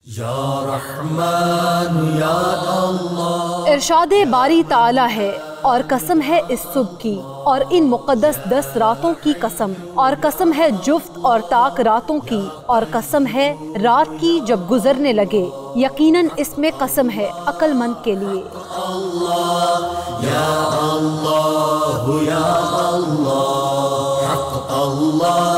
या रहमान या अल्लाह। इरशादे बारी ताला है और कसम है इस सुबह की और इन मुक़द्दस 10 रातों की कसम, और कसम है जुफ्त और ताक रातों की, और कसम है रात की जब गुजरने लगे, यकीनन इसमें कसम है अक्लमंद के लिए। अल्लाह या अल्लाह या अल्लाह, हक अल्लाह